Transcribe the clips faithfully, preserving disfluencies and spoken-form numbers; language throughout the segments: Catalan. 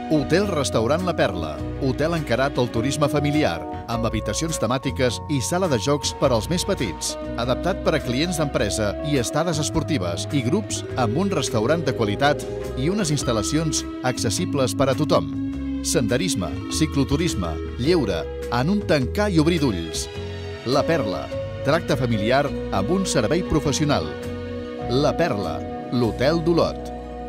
Hotel-restaurant La Perla, hotel encarat al turisme familiar, amb habitacions temàtiques i sala de jocs per als més petits, adaptat per a clients d'empresa i estades esportives i grups amb un restaurant de qualitat i unes instal·lacions accessibles per a tothom. Senderisme, cicloturisme, lleure, en un tancar i obrir d'ulls. La Perla, tracte familiar amb un servei professional. La Perla, l'Hotel d'Olot.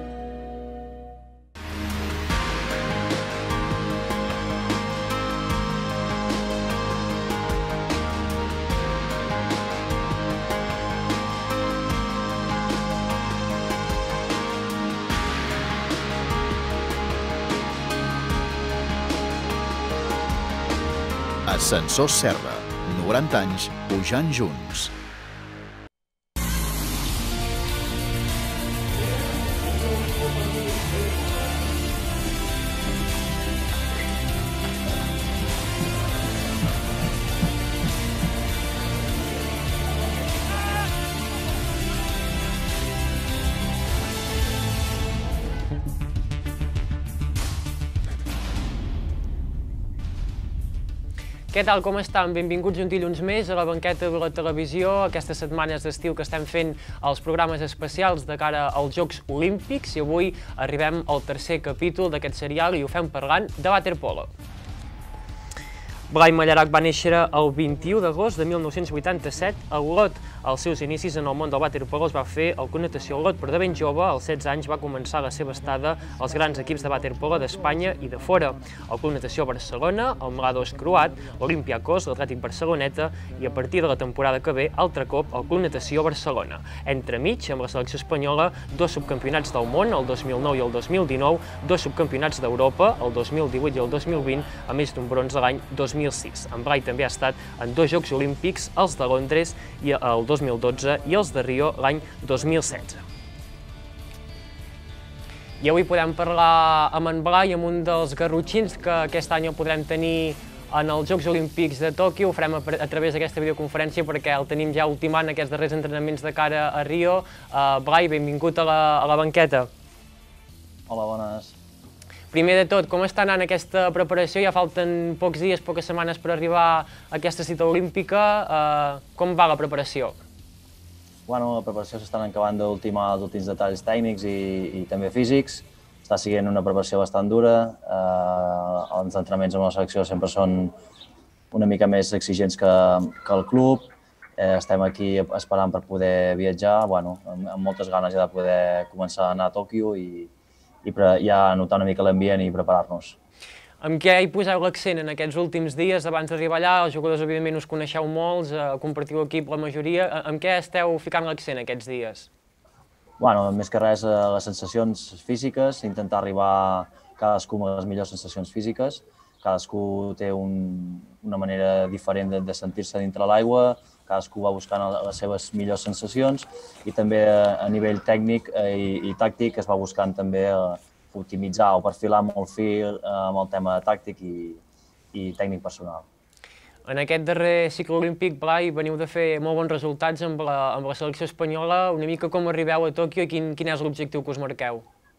Ascensors Serra, noranta anys pujant junts. Què tal, com estan? Benvinguts un dilluns més a la banqueta de la televisió, aquestes setmanes d'estiu que estem fent els programes especials de cara als Jocs Olímpics i avui arribem al tercer capítol d'aquest serial i ho fem parlant de waterpolo. Blai Mallarac va néixer el vint-i-u d'agost de mil nou-cents vuitanta-set a Olot. Els seus inicis en el món del waterpolo es va fer al Club Natació Olot, però de ben jove, als setze anys, va començar la seva estada als grans equips de waterpolo d'Espanya i de fora. El Club Natació Barcelona, el Mlados Croat, l'Olympiakos, l'Atlètic Barceloneta i a partir de la temporada que ve, altre cop, el Club Natació Barcelona. Entremig, amb la selecció espanyola, dos subcampionats del món, el dos mil nou i el dos mil dinou, dos subcampionats d'Europa, el dos mil divuit i el dos mil vint, a més d'un bronze l'any dos mil sis. En Blai també ha estat en dos Jocs Olímpics, els de Londres i el dos mil dotze i els de Rio l'any dos mil setze. I avui podem parlar amb en Blai, amb un dels garrotxins que aquest any el podrem tenir en els Jocs Olímpics de Tòquio. Ho farem a través d'aquesta videoconferència perquè el tenim ja ultimant aquests darrers entrenaments de cara a Rio. Blai, benvingut a la, a la banqueta. Hola, bones. Primer de tot, com està anant aquesta preparació? Ja falten pocs dies, poques setmanes per arribar a aquesta cita olímpica. Com va la preparació? Bueno, la preparació s'estan acabant d'ultimar els últims detalls tècnics i, i també físics. Està sent una preparació bastant dura. Eh, els entrenaments amb la selecció sempre són una mica més exigents que, que el club. Eh, estem aquí esperant per poder viatjar, bueno, amb, amb moltes ganes ja de poder començar a anar a Tòquio i i ja notar una mica l'ambient i preparar-nos. Amb què hi poseu l'accent en aquests últims dies abans d'arribar allà? Els jugadors, evidentment, us coneixeu molts, compartiu equip la majoria. Amb què esteu ficant l'accent aquests dies? Bueno, més que res, les sensacions físiques, intentar arribar cadascú amb les millors sensacions físiques. Cadascú té un, una manera diferent de, de sentir-se dintre l'aigua, cadascú va buscant les seves millors sensacions i també a nivell tècnic i, i tàctic es va buscant també optimitzar o perfilar molt fi amb el tema tàctic i, i tècnic personal. En aquest darrer cicle olímpic, Blai, veniu de fer molt bons resultats amb la, amb la selecció espanyola. Una mica com arribeu a Tòquio i quin, quin és l'objectiu que us marqueu?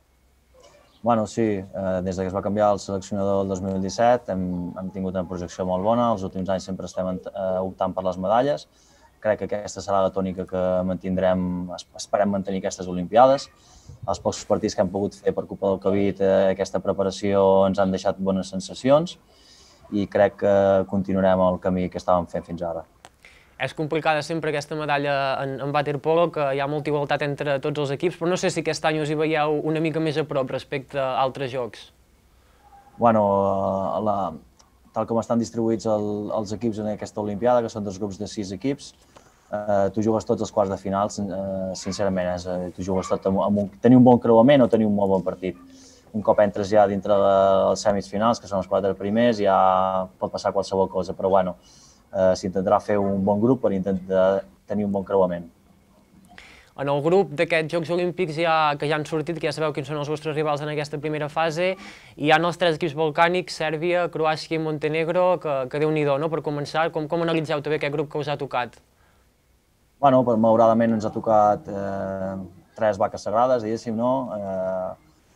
Bueno, sí, eh, des que es va canviar el seleccionador el dos mil disset hem, hem tingut una projecció molt bona, els últims anys sempre estem eh, optant per les medalles. Crec que aquesta serà la tònica que mantindrem, esperem mantenir aquestes Olimpiades. Els pocs partits que hem pogut fer per culpa del Covid, eh, aquesta preparació ens han deixat bones sensacions i crec que continuarem el camí que estàvem fent fins ara. És complicada sempre aquesta medalla en, en waterpolo, que hi ha molta igualtat entre tots els equips, però no sé si aquest any us hi veieu una mica més a prop respecte a altres jocs. Bueno, la, tal com estan distribuïts el, els equips en aquesta Olimpiada, que són dos grups de sis equips, eh, tu jugues tots els quarts de final, eh, sincerament, és, eh, tu jugues tot amb, amb un, tenir un bon creuament o tenir un molt bon partit. Un cop entres ja dintre dels semifinals, que són els quatre primers, ja pot passar qualsevol cosa, però bueno, Uh, s'intentarà fer un bon grup per intentar tenir un bon creuament. En el grup d'aquests Jocs Olímpics ja, que ja han sortit, que ja sabeu quins són els vostres rivals en aquesta primera fase, hi ha els tres equips balcànics, Sèrbia, Croàcia i Montenegro, que, que Déu-n'hi-do, no? Per començar, com, com analitzeu també aquest grup que us ha tocat? Bueno, malauradament ens ha tocat eh, tres vaques sagrades, diguéssim, no? Eh,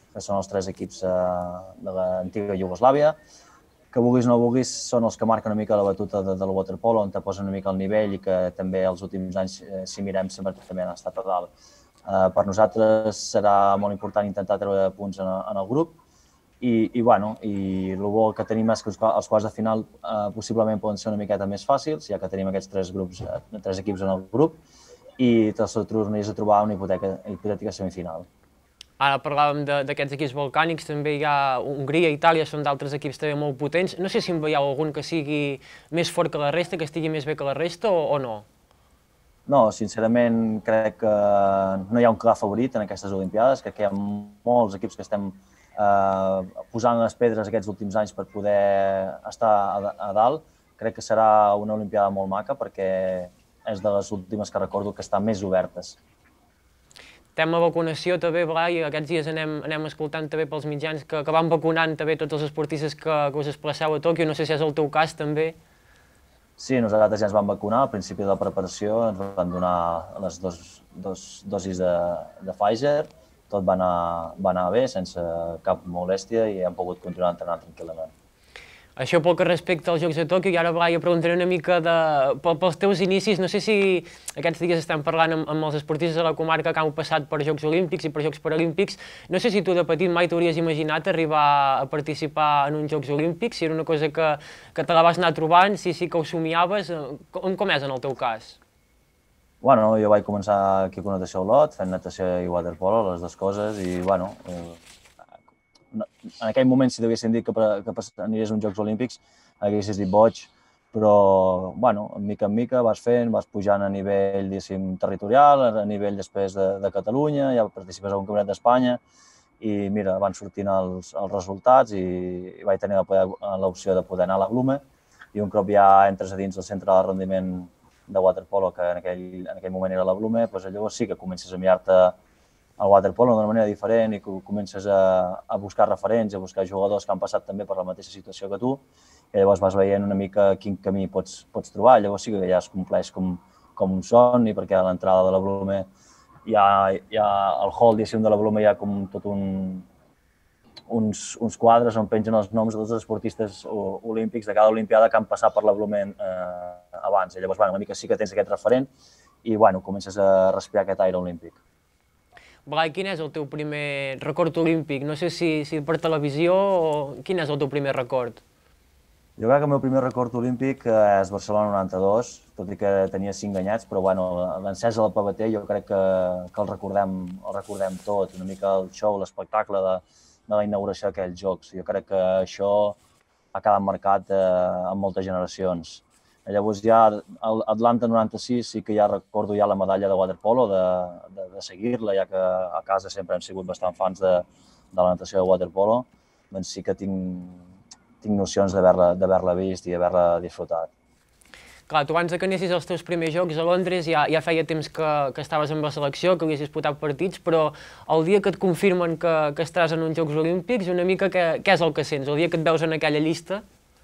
que són els tres equips de l'antiga Iugoslàvia, que vulguis o no vulguis són els que marquen una mica la batuta del waterpolo, on te posen una mica el nivell i que també els últims anys, si mirem, sempre també han estat a dalt. Per nosaltres serà molt important intentar treure punts en el grup i, i, bueno, i el bo que tenim és que els quarts de final possiblement poden ser una miqueta més fàcils, ja que tenim aquests tres grups, tres equips en el grup, i te'ls tornaries a trobar una hipotètica semifinal. Ara parlàvem d'aquests equips balcànics, també hi ha Hongria i Itàlia, són d'altres equips també molt potents. No sé si en veieu algun que sigui més fort que la resta, que estigui més bé que la resta o no? No, sincerament crec que no hi ha un clar favorit en aquestes Olimpiades. Crec que hi ha molts equips que estem posant les pedres aquests últims anys per poder estar a dalt. Crec que serà una Olimpiada molt maca perquè és de les últimes que recordo que estan més obertes. Tema vacunació també, Blai, aquests dies anem escoltant també pels mitjans que van vacunant també tots els esportistes que us desplaceu a Tòquio, no sé si és el teu cas també. Sí, nosaltres ja ens vam vacunar, al principi de la preparació ens van donar les dues dosis de Pfizer, tot va anar bé, sense cap molèstia i hem pogut continuar entrenant tranquil·lament. Això pel que respecta als Jocs de Tòquio, i ara, Blai, preguntaré una mica pels teus inicis. No sé si aquests dies estem parlant amb els esportistes de la comarca que han passat per Jocs Olímpics i per Jocs Paralímpics. No sé si tu de petit mai t'hauries imaginat arribar a participar en uns Jocs Olímpics, si era una cosa que te la vas anar trobant, si sí que ho somiaves. Com és en el teu cas? Bueno, jo vaig començar aquí a natació a Olot, fent natació i waterpolo, les dues coses, i bueno, en aquell moment, si t'haguessin dit que aniries a uns Jocs Olímpics, haguessis dit boig, però, bueno, mica en mica vas fent, vas pujant a nivell, diguéssim, territorial, a nivell després de Catalunya, ja participes a un campionat d'Espanya, i mira, van sortint els resultats i vaig tenir l'opció de poder anar a la Blume, i un cop ja entres a dins del centre de rendiment de waterpolo, que en aquell moment era la Blume, doncs llavors sí que comences a mirar-te el waterpolo d'una manera diferent i comences a buscar referents, a buscar jugadors que han passat també per la mateixa situació que tu, i llavors vas veient una mica quin camí pots trobar. Llavors sí que ja es compleix com un somni, perquè a l'entrada de la Blume, al hall de la Blume hi ha com tot uns quadres on pengen els noms de tots els esportistes olímpics de cada Olimpiada que han passat per la Blume abans. Llavors, una mica sí que tens aquest referent i comences a respirar aquest aire olímpic. Blai, quin és el teu primer record olímpic? No sé si per televisió o quin és el teu primer record? Jo crec que el meu primer record olímpic és Barcelona noranta-dos, tot i que tenia cinc anyats, però l'encesa del P B T jo crec que el recordem tot, una mica el show, l'espectacle de la inauguració d'aquells Jocs. Jo crec que això ha quedat marcat en moltes generacions. Llavors ja a Atlanta noranta-sis sí que ja recordo ja la medalla de waterpolo, de seguir-la, ja que a casa sempre hem sigut bastant fans de la natació de waterpolo, doncs sí que tinc nocions d'haver-la vist i d'haver-la disfrutat. Clar, tu abans que anessis als teus primers Jocs a Londres ja feia temps que estaves amb la selecció, que havies disputat partits, però el dia que et confirmen que estaràs en uns Jocs Olímpics, una mica què és el que sents? El dia que et veus en aquella llista?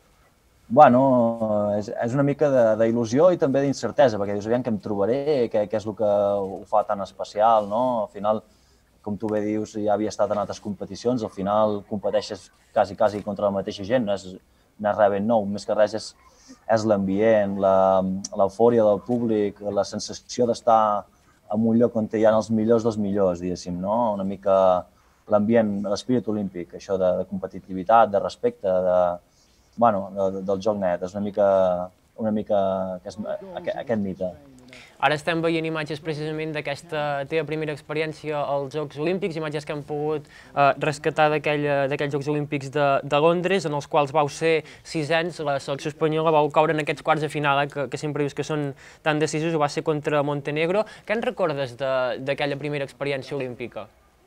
Bueno, és una mica d'il·lusió i també d'incertesa, perquè dius, aviam què em trobaré, què és el que ho fa tan especial, no? Al final, com tu bé dius, ja havia estat en altres competicions, al final competeixes quasi, quasi contra la mateixa gent, no és res ben nou, més que res és l'ambient, l'eufòria del públic, la sensació d'estar en un lloc on hi ha els millors dels millors, diguéssim, no? Una mica l'ambient, l'espírit olímpic, això de competitivitat, de respecte, de bueno, del joc net, és una mica aquest mite. Ara estem veient imatges precisament d'aquesta teva primera experiència als Jocs Olímpics, imatges que hem pogut rescatar d'aquells Jocs Olímpics de Londres, en els quals vau ser sisens, la selecció espanyola vau caure en aquests quarts de final, que sempre dius que són tan decisos, ho va ser contra Montenegro. Què en recordes d'aquella primera experiència olímpica?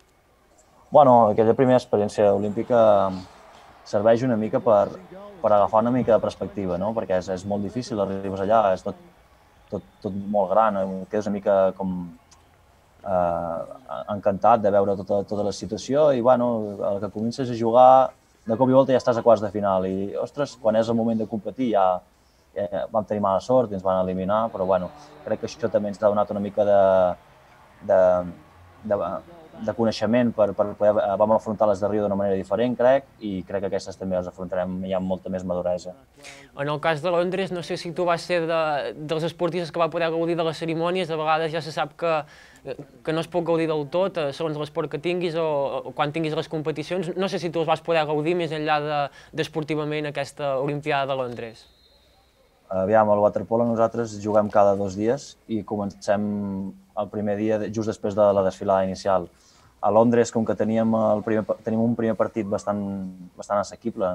Bueno, aquella primera experiència olímpica serveix una mica per agafar una mica de perspectiva, perquè és molt difícil, arribes allà, és tot molt gran, quedes una mica com encantat de veure tota la situació i el que comences a jugar, de cop i volta ja estàs a quarts de final i, ostres, quan és el moment de competir ja vam tenir mala sort i ens van eliminar, però crec que això també ens ha donat una mica de de coneixement per, per poder... Vam afrontar les de Rio d'una manera diferent, crec, i crec que aquestes també les afrontarem ja amb molta més maduresa. En el cas de Londres, no sé si tu vas ser de, dels esportistes que va poder gaudir de les cerimònies, de vegades ja se sap que, que no es pot gaudir del tot, segons l'esport que tinguis o, o quan tinguis les competicions. No sé si tu els vas poder gaudir més enllà d'esportivament de, aquesta Olimpiada de Londres. Aviam, al waterpolo nosaltres juguem cada dos dies i comencem el primer dia just després de la desfilada inicial. A Londres, com que teníem, el primer, tenim un primer partit bastant, bastant assequible,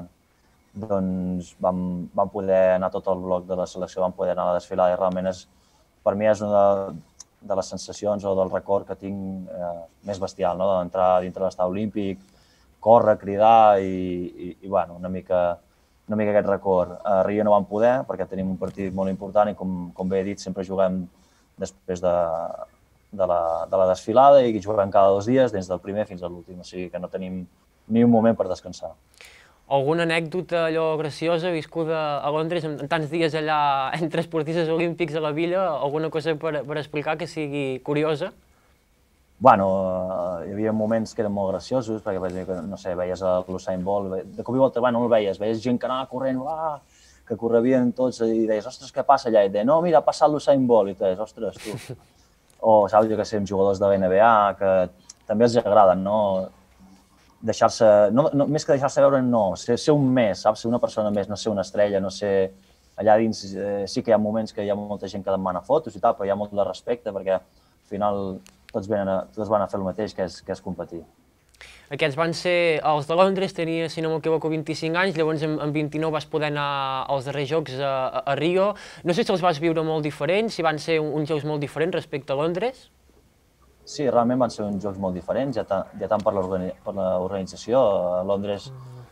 doncs vam, vam poder anar tot el bloc de la selecció, vam poder anar a la desfilada i realment és, per mi és una de, de les sensacions o del record que tinc eh, més bestial, no? D'entrar dintre l'estadi olímpic, córrer, cridar i, i, i bueno, una mica... una mica aquest record. A Rio no vam poder perquè tenim un partit molt important i, com, com bé he dit, sempre juguem després de, de, la, de la desfilada i juguem cada dos dies, des del primer fins a l'últim, o sigui que no tenim ni un moment per descansar. Alguna anècdota allò graciosa viscuda a Londres, en tants dies allà entre esportistes olímpics a la villa, alguna cosa per, per explicar que sigui curiosa? Bueno, hi havia moments que eren molt graciosos, perquè, no sé, veies l'Usain Bolt, de cop i volta, bueno, no el veies, veies gent que anava corrent, ah, que correvien tots i deies, ostres, què passa allà? I deia, no, mira, ha passat l'Usain Bolt, i tu deies, ostres, tu. O, saps, jo que sé, jugadors de la N B A, que també els agraden, no? Deixar-se, no, no, més que deixar-se veure, no, ser, ser un més, saps, ser una persona més, no ser una estrella, no ser... Allà dins eh, sí que hi ha moments que hi ha molta gent que demana fotos i tal, però hi ha molt de respecte, perquè al final tots, venen a, tots van a fer el mateix, que és, que és competir. Aquests van ser els de Londres, tenia, si no m'equivoco, vint-i-cinc anys, llavors amb vint-i-nou vas poder anar als darrers Jocs a, a, a Rio. No sé si els vas viure molt diferents, si van ser un, uns Jocs molt diferents respecte a Londres. Sí, realment van ser uns Jocs molt diferents, ja, ta, ja tant per l'organització. A Londres,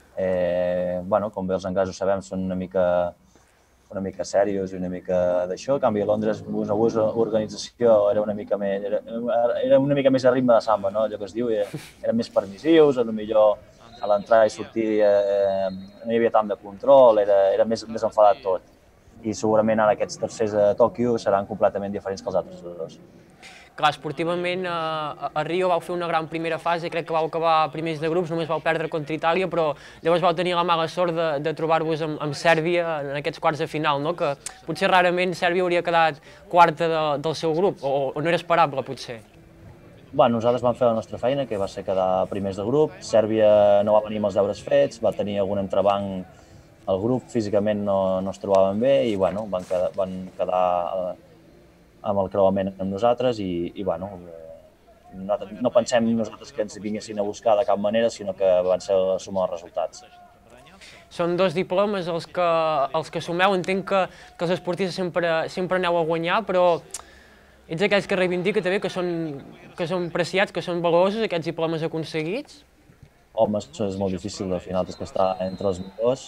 eh, bueno, com bé els anglesos sabem, són una mica... una mica serios i una mica d'això. En canvi, a Londres, l'organització era una mica més, era, era una mica més a ritme de samba, no? Allò que es diu, era, eren més permissius, potser a l'entrar i sortir eh, no hi havia tant de control, era, era més, més enfadat tot. I segurament ara aquests tercers a Tòquio seran completament diferents que els altres dos. Clar, esportivament a, a Rio vau fer una gran primera fase, crec que vau acabar primers de grups, només vau perdre contra Itàlia, però llavors vau tenir la mala sort de, de trobar-vos amb, amb Sèrbia en aquests quarts de final, no? Que potser rarament Sèrbia hauria quedat quarta de, del seu grup, o, o no era esperable, potser. Bueno, nosaltres vam fer la nostra feina, que va ser quedar primers de grup. Sèrbia no va venir amb els deures fets, va tenir algun entrebanc al grup, físicament no, no es trobaven bé i bueno, van quedar, van quedar amb el creuament amb nosaltres i, i bueno, no, no pensem nosaltres que ens vinguessin a buscar de cap manera, sinó que van ser a sumar els resultats. Són dos diplomes els que, els que sumeu. Entenc que, que els esportistes sempre, sempre aneu a guanyar, però ets aquells que reivindica també que són, que són preciats, que són valorosos aquests diplomes aconseguits? Home, això és molt difícil, al final tens que estar entre els millors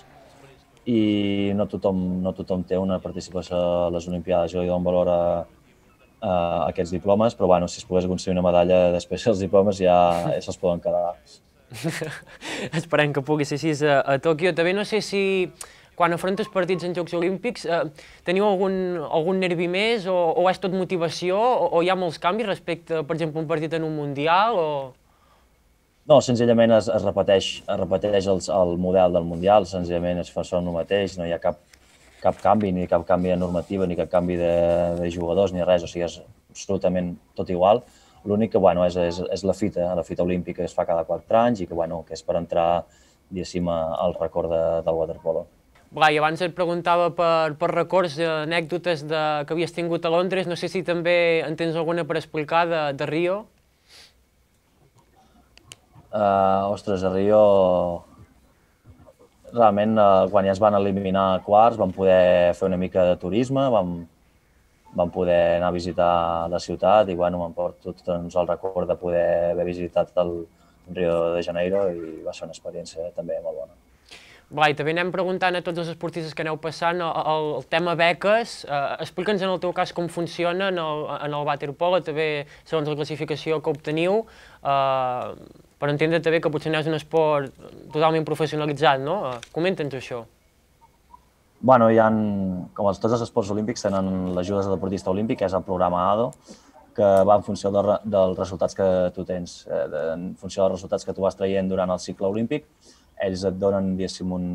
i no tothom, no tothom té una participació a les Olimpiades. Jo li dono valor a, a aquests diplomes, però bueno, si es pogués aconseguir una medalla després els diplomes ja, ja se'ls poden quedar. Esperem que pugui ser així a, a Tòquio. També no sé si quan afrontes partits en Jocs Olímpics eh, teniu algun, algun nervi més o, o és tot motivació o, o hi ha molts canvis respecte, per exemple, un partit en un Mundial o... No, senzillament es, es repeteix, es repeteix el, el model del Mundial, senzillament es fa sol el mateix, no hi ha cap, cap canvi, ni cap canvi de normativa, ni cap canvi de, de jugadors, ni res, o sigui, és absolutament tot igual. L'únic que, bueno, és, és, és la fita, la fita olímpica que es fa cada quatre anys i que, bueno, que és per entrar, diguéssim, al record de, del waterpolo. Blai, abans et preguntava per, per records, anècdotes de, que havies tingut a Londres, no sé si també en tens alguna per explicar de, de Rio? Uh, ostres, a Rio, realment, uh, quan ja es van eliminar a quarts, vam poder fer una mica de turisme, vam, vam poder anar a visitar la ciutat i bueno, m'emporto doncs, el record de poder haver visitat el Rio de Janeiro i va ser una experiència també molt bona. Blai, també anem preguntant a tots els esportistes que aneu passant el, el tema beques. Eh, Explica'ns en el teu cas com funciona en el, en el waterpolo, també segons la classificació que obteniu, eh, per entendre també que potser no és un esport totalment professionalitzat, no? Eh, Comenta'ns això. Bueno, hi ha, com els, tots els esports olímpics tenen l'ajuda del deportista olímpic, que és el programa A D O, que va en funció dels resultats que tu tens, en funció dels resultats que tu vas traient durant el cicle olímpic. Ells et donen, diguéssim, un,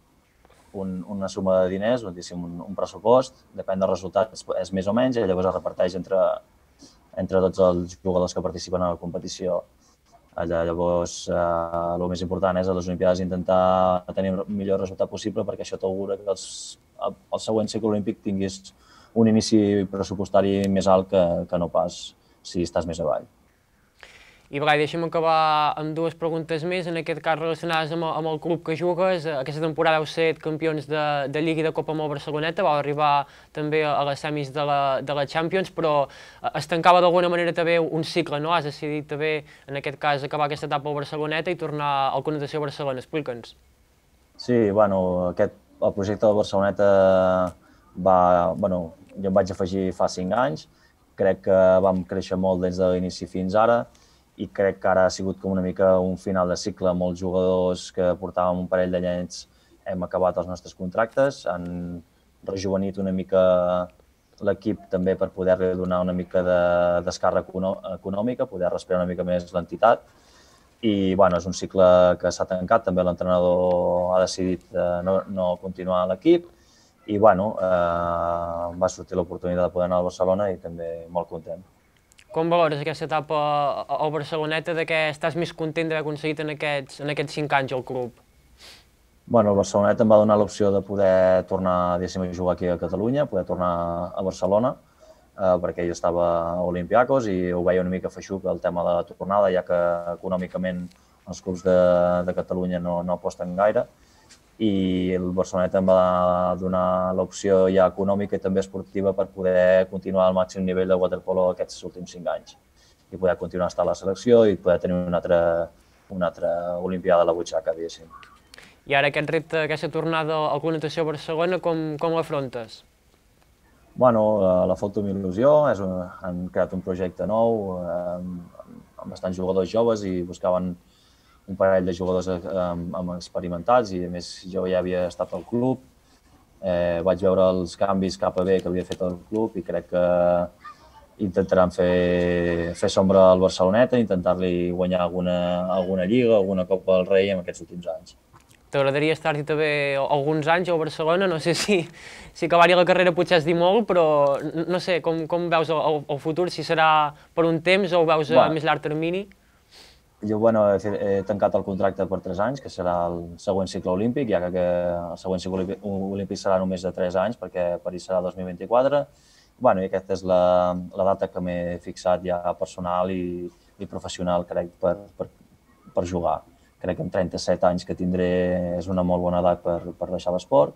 un, una suma de diners, diguéssim, un, un pressupost, depèn dels resultats, és més o menys, i llavors es reparteix entre, entre tots els jugadors que participen a la competició. Llavors, eh, el més important és a les Olimpiades intentar tenir el millor resultat possible perquè això t'augura que els, el, el següent cicle olímpic tinguis un inici pressupostari més alt que, que no pas si estàs més avall. I Blai, deixa'm acabar amb dues preguntes més, en aquest cas relacionades amb, amb el club que jugues. Aquesta temporada heu set campions de, de Lliga i de Copa amb el Barceloneta, vau arribar també a les semis de la, de la Champions, però es tancava d'alguna manera també un cicle, no? Has decidit també, en aquest cas, acabar aquesta etapa al Barceloneta i tornar al Connotació Barcelona. Explica'ns. Sí, bueno, aquest, el projecte del Barceloneta va, bueno, jo em vaig afegir fa cinc anys, crec que vam créixer molt des de l'inici fins ara, i crec que ara ha sigut com una mica un final de cicle. Molts jugadors que portàvem un parell d'anyets hem acabat els nostres contractes, han rejuvenit una mica l'equip també per poder-li donar una mica de descàrrega econòmica, poder respirar una mica més l'entitat. I bueno, és un cicle que s'ha tancat, també l'entrenador ha decidit no, no continuar a l'equip i bueno, eh, va sortir l'oportunitat de poder anar al Barcelona i també molt content. Com valores aquesta etapa al Barceloneta, de què estàs més content d'haver aconseguit en aquests, en aquests cinc anys al club? Bueno, el Barceloneta em va donar l'opció de poder tornar a jugar aquí a Catalunya, poder tornar a Barcelona, eh, perquè jo estava a Olympiacos i ho veia una mica feixuc el tema de la tornada, ja que econòmicament els clubs de, de Catalunya no, no aposten gaire. I el Barceloneta em va donar l'opció ja econòmica i també esportiva per poder continuar al màxim nivell de waterpolo aquests últims cinc anys i poder continuar a estar a la selecció i poder tenir una altra, una altra Olimpiada a la butxaca, diguéssim. I ara aquest repte, aquesta tornada al Connotació Barcelona, com, com l'afrontes? Bueno, la foto amb il·lusió, és un, han creat un projecte nou amb, amb bastants jugadors joves i buscaven un parell de jugadors amb, amb experimentats i a més jo ja havia estat al club, eh, vaig veure els canvis cap a bé que havia fet el club i crec que intentaran fer, fer sombra al Barceloneta, intentar-li guanyar alguna, alguna lliga, alguna Copa del Rei en aquests últims anys. T'agradaria estar-hi també alguns anys al Barcelona, no sé si, si acabar-hi la carrera potser has dit molt, però no sé, com, com veus el, el futur, si serà per un temps o ho veus a bueno, més llarg termini? Jo bueno, he, he tancat el contracte per tres anys, que serà el següent cicle olímpic, ja que el següent cicle olímpic serà només de tres anys, perquè París serà dos mil vint-i-quatre. Bueno, i aquesta és la, la data que m'he fixat ja personal i, i professional, crec, per, per, per jugar. Crec que amb trenta-set anys que tindré és una molt bona edat per, per deixar l'esport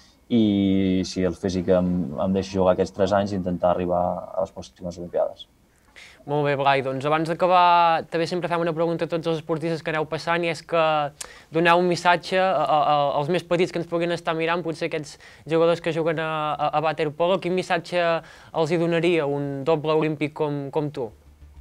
i si el físic em, em deixa jugar aquests tres anys, intentar arribar a les pròximes Olimpiades. Molt bé, Blai, doncs abans d'acabar també sempre fem una pregunta a tots els esportistes que aneu passant i és que doneu un missatge a, a, als més petits que ens puguin estar mirant, potser aquests jugadors que juguen a, a, a waterpolo, quin missatge els hi donaria un doble olímpic com, com tu?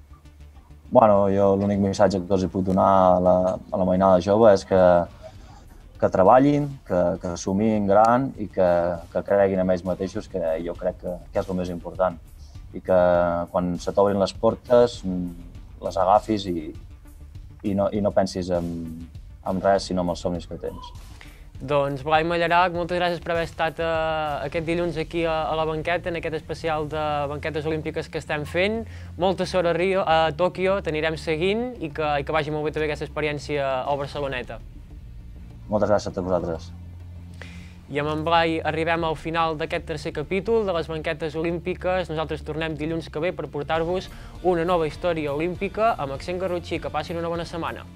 Bueno, jo l'únic missatge que els hi puc donar a la, a la mainada jove és que, que treballin, que, que assumin gran i que, que creguin en ells mateixos, que jo crec que, que és el més important. I que quan se t'obrin les portes les agafis i, i, no, i no pensis en, en res sinó en els somnis que tens. Doncs Blai Mallarac, moltes gràcies per haver estat uh, aquest dilluns aquí a, a la banqueta, en aquest especial de banquetes olímpiques que estem fent. Molta sort a Rio, a Tòquio, t'anirem seguint i que, i que vagi molt bé també aquesta experiència al Barceloneta. Moltes gràcies a vosaltres. I amb en Blai arribem al final d'aquest tercer capítol de les banquetes olímpiques. Nosaltres tornem dilluns que ve per portar-vos una nova història olímpica amb accent garrotxí. Que passin una bona setmana.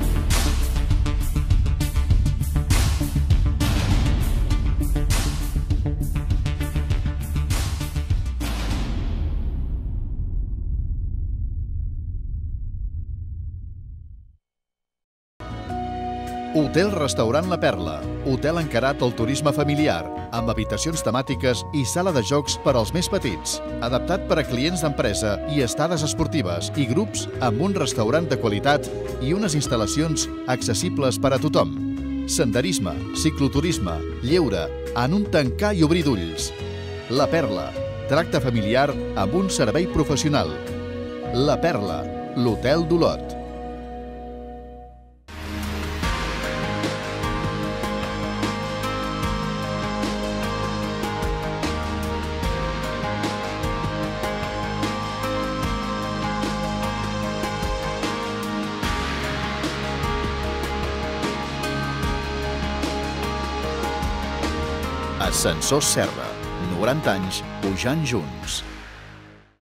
Hotel-restaurant La Perla, hotel encarat al turisme familiar, amb habitacions temàtiques i sala de jocs per als més petits, adaptat per a clients d'empresa i estades esportives i grups amb un restaurant de qualitat i unes instal·lacions accessibles per a tothom. Senderisme, cicloturisme, lleure, en un tancar i obrir d'ulls. La Perla, tracte familiar amb un servei professional. La Perla, l'Hotel d'Olot. Ascensors Serra, noranta anys pujant junts.